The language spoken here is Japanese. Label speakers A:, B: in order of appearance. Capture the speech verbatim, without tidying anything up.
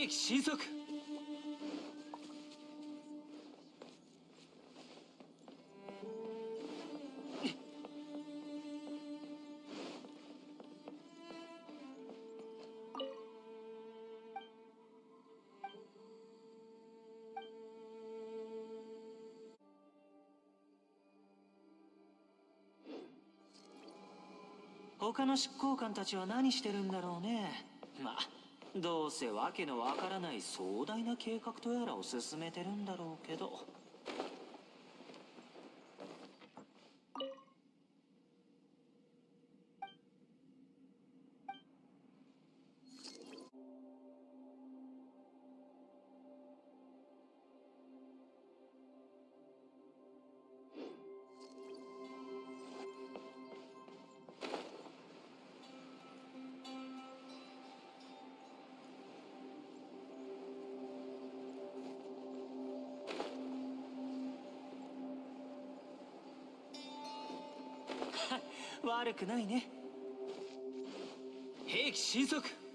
A: 兵器神速。他の執行官たちは何してるんだろうね。まあどうせわけのわからない壮大な計画とやらを進めてるんだろうけど。悪くないね。兵器神速。